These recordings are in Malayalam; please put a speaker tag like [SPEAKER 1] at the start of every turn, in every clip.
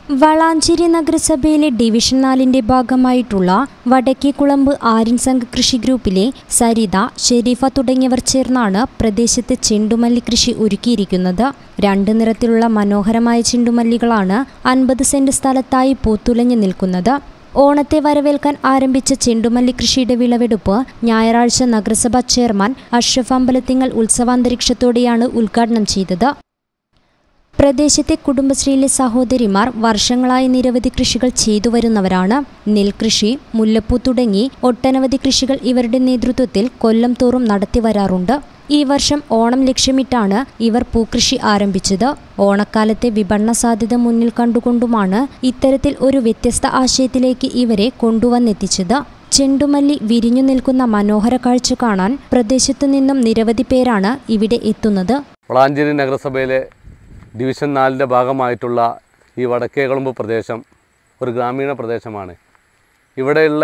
[SPEAKER 1] വളാഞ്ചേരി നഗരസഭയിലെ ഡിവിഷൻ 4 ഭാഗമായിട്ടുള്ള വടക്കേക്കുളമ്പ് ആര്യൻ സംഘ കൃഷി ഗ്രൂപ്പിലെ സരിത, ഷെരീഫ തുടങ്ങിയവർ ചേർന്നാണ് പ്രദേശത്തെ ചെണ്ടുമല്ലി കൃഷി ഒരുക്കിയിരിക്കുന്നത്. 2 നിറത്തിലുള്ള മനോഹരമായ ചെണ്ടുമല്ലികളാണ് 50 സെന്റ് സ്ഥലത്തായി പൂത്തുലഞ്ഞു നിൽക്കുന്നത്. ഓണത്തെ വരവേൽക്കാൻ ആരംഭിച്ച ചെണ്ടുമല്ലി കൃഷിയുടെ വിളവെടുപ്പ് ഞായറാഴ്ച നഗരസഭാ ചെയർമാൻ അഷ്റഫ് അമ്പലത്തിങ്ങൽ ഉത്സവാന്തരീക്ഷത്തോടെയാണ് ഉദ്ഘാടനം ചെയ്തത്. പ്രദേശത്തെ കുടുംബശ്രീയിലെ സഹോദരിമാർ വർഷങ്ങളായി നിരവധി കൃഷികൾ ചെയ്തു വരുന്നവരാണ്. നെൽകൃഷി, മുല്ലപ്പൂ തുടങ്ങി ഒട്ടനവധി കൃഷികൾ ഇവരുടെ നേതൃത്വത്തിൽ കൊല്ലം തോറും നടത്തി വരാറുണ്ട്. ഈ വർഷം ഓണം ലക്ഷ്യമിട്ടാണ് ഇവർ പൂക്കൃഷി ആരംഭിച്ചത്. ഓണക്കാലത്തെ വിപണന സാധ്യത മുന്നിൽ കണ്ടുകൊണ്ടുമാണ് ഇത്തരത്തിൽ ഒരു വ്യത്യസ്ത ആശയത്തിലേക്ക് ഇവരെ കൊണ്ടുവന്നെത്തിച്ചത്. ചെണ്ടുമല്ലി വിരിഞ്ഞു നിൽക്കുന്ന മനോഹര കാഴ്ച കാണാൻ പ്രദേശത്തു നിന്നും നിരവധി പേരാണ് ഇവിടെ എത്തുന്നത്.
[SPEAKER 2] വളാഞ്ചേരി നഗരസഭയിലെ ഡിവിഷൻ 4 ഭാഗമായിട്ടുള്ള ഈ വടക്കേക്കുളമ്പ് പ്രദേശം ഒരു ഗ്രാമീണ പ്രദേശമാണ്. ഇവിടെയുള്ള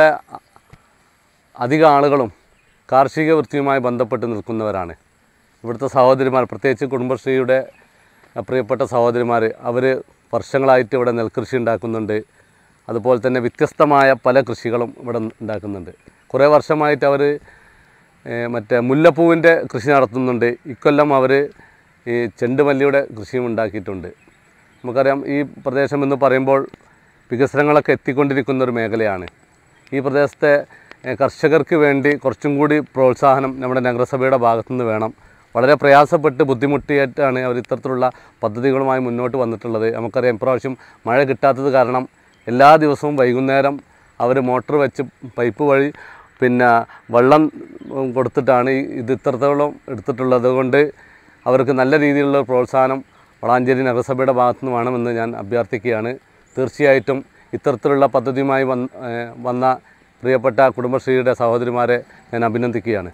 [SPEAKER 2] അധിക ആളുകളും കാർഷിക വൃത്തിയുമായി ബന്ധപ്പെട്ട് നിൽക്കുന്നവരാണ്. ഇവിടുത്തെ സഹോദരിമാർ, പ്രത്യേകിച്ച് കുടുംബശ്രീയുടെ പ്രിയപ്പെട്ട സഹോദരിമാർ, അവർ വർഷങ്ങളായിട്ട് ഇവിടെ നെൽകൃഷി ഉണ്ടാക്കുന്നുണ്ട്. അതുപോലെ തന്നെ വ്യത്യസ്തമായ പല കൃഷികളും ഇവിടെ ഉണ്ടാക്കുന്നുണ്ട്. കുറേ വർഷമായിട്ട് അവർ മുല്ലപ്പൂവിൻ്റെ കൃഷി നടത്തുന്നുണ്ട്. ഇക്കൊല്ലം അവർ ഈ ചെണ്ടുമല്ലിയുടെ കൃഷിയും ഉണ്ടാക്കിയിട്ടുണ്ട്. നമുക്കറിയാം, ഈ പ്രദേശം എന്ന് പറയുമ്പോൾ വികസനങ്ങളൊക്കെ എത്തിക്കൊണ്ടിരിക്കുന്ന ഒരു മേഖലയാണ്. ഈ പ്രദേശത്തെ കർഷകർക്ക് വേണ്ടി കുറച്ചും കൂടി പ്രോത്സാഹനം നമ്മുടെ നഗരസഭയുടെ ഭാഗത്തുനിന്ന് വേണം. വളരെ പ്രയാസപ്പെട്ട് ബുദ്ധിമുട്ടിയിട്ടാണ് അവർ ഇത്തരത്തിലുള്ള പദ്ധതികളുമായി മുന്നോട്ട് വന്നിട്ടുള്ളത്. നമുക്കറിയാം, ഇപ്രാവശ്യം മഴ കിട്ടാത്തത് കാരണം എല്ലാ ദിവസവും വൈകുന്നേരം അവർ മോട്ടോർ വെച്ച് പൈപ്പ് വഴി വെള്ളം കൊടുത്തിട്ടാണ് ഇത് ഇത്രത്തോളം എടുത്തിട്ടുള്ളത്. അതുകൊണ്ട് അവർക്ക് നല്ല രീതിയിലുള്ള പ്രോത്സാഹനം വളാഞ്ചേരി നഗരസഭയുടെ ഭാഗത്തുനിന്ന് വേണമെന്ന് ഞാൻ അഭ്യർത്ഥിക്കുകയാണ്. തീർച്ചയായിട്ടും ഇത്തരത്തിലുള്ള പദ്ധതിയുമായി വന്ന പ്രിയപ്പെട്ട കുടുംബശ്രീയുടെ സഹോദരിമാരെ ഞാൻ അഭിനന്ദിക്കുകയാണ്.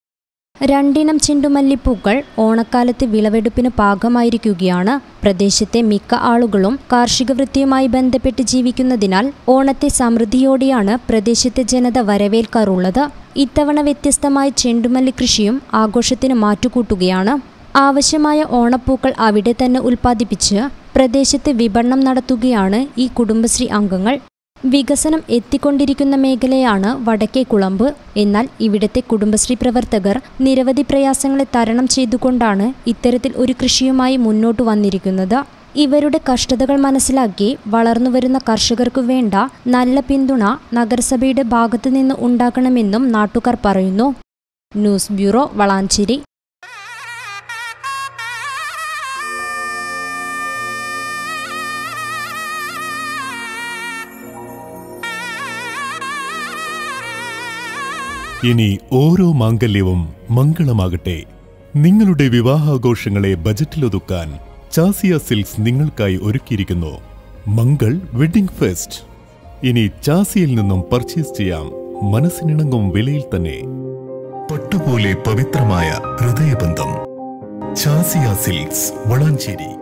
[SPEAKER 1] 2 ഇനം ചെണ്ടുമല്ലിപ്പൂക്കൾ ഓണക്കാലത്ത് വിളവെടുപ്പിന് പാകമായിരിക്കുകയാണ്. പ്രദേശത്തെ മിക്ക ആളുകളും കാർഷിക വൃത്തിയുമായി ബന്ധപ്പെട്ട് ജീവിക്കുന്നതിനാൽ ഓണത്തെ സമൃദ്ധിയോടെയാണ് പ്രദേശത്തെ ജനത വരവേൽക്കാറുള്ളത്. ഇത്തവണ വ്യത്യസ്തമായ ചെണ്ടുമല്ലി കൃഷിയും ആഘോഷത്തിന് മാറ്റുകൂട്ടുകയാണ്. ആവശ്യമായ ഓണപ്പൂക്കൾ അവിടെ തന്നെ ഉൽപ്പാദിപ്പിച്ച് പ്രദേശത്ത് വിപണനം നടത്തുകയാണ് ഈ കുടുംബശ്രീ അംഗങ്ങൾ. വികസനം എത്തിക്കൊണ്ടിരിക്കുന്ന മേഖലയാണ് വടക്കേക്കുളമ്പ്. എന്നാൽ ഇവിടുത്തെ കുടുംബശ്രീ പ്രവർത്തകർ നിരവധി പ്രയാസങ്ങളെ തരണം ചെയ്തുകൊണ്ടാണ് ഇത്തരത്തിൽ ഒരു കൃഷിയുമായി മുന്നോട്ട് വന്നിരിക്കുന്നത്. ഇവരുടെ കഷ്ടതകൾ മനസ്സിലാക്കി വളർന്നുവരുന്ന കർഷകർക്കു വേണ്ട നല്ല പിന്തുണ നഗരസഭയുടെ ഭാഗത്തു നിന്ന് ഉണ്ടാക്കണമെന്നും നാട്ടുകാർ പറയുന്നു. News bureau, Valanchery.
[SPEAKER 3] ഇനി ഓരോ മാംഗല്യവും മംഗളമാകട്ടെ. നിങ്ങളുടെ വിവാഹാഘോഷങ്ങളെ ബജറ്റിലൊതുക്കാൻ ചാസിയ സിൽക്സ് നിങ്ങൾക്കായി ഒരുക്കിയിരിക്കുന്നു മംഗൾ വെഡിംഗ് ഫെസ്റ്റ്. ഇനി ചാസിയിൽ നിന്നും പർച്ചേസ് ചെയ്യാം മനസ്സിനിണങ്ങും വിലയിൽ തന്നെ. പട്ടുപോലെ പവിത്രമായ ഹൃദയബന്ധം. ചാസിയ സിൽക്സ്, വളാഞ്ചേരി.